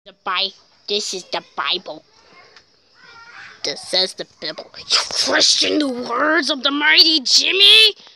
This is the Bible. This says the Bible. You question the words of the mighty Jimmy?